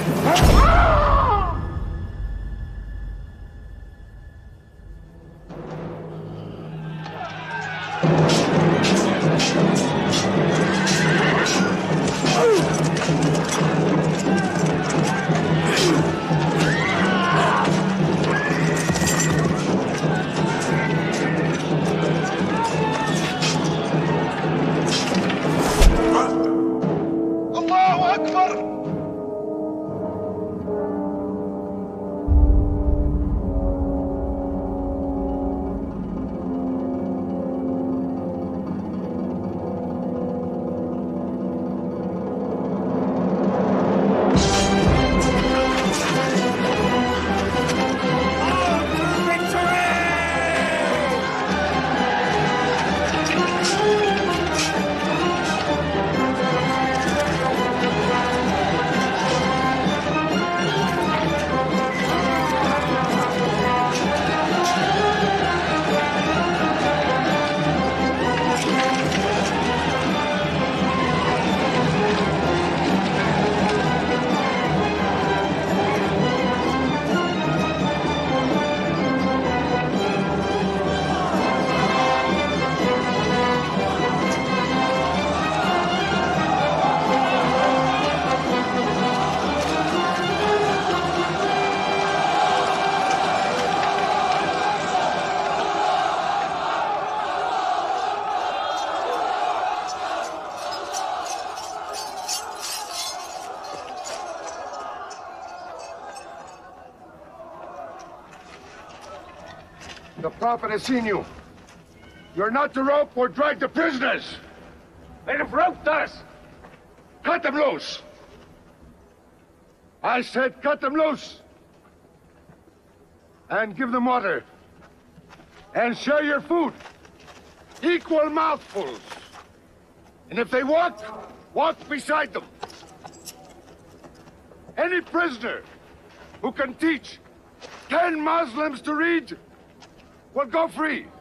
The Prophet has seen you. You're not to rope or drag the prisoners. They have roped us. Cut them loose. I said cut them loose. And give them water. And share your food. Equal mouthfuls. And if they walk, walk beside them. Any prisoner who can teach 10 Muslims to read will go free.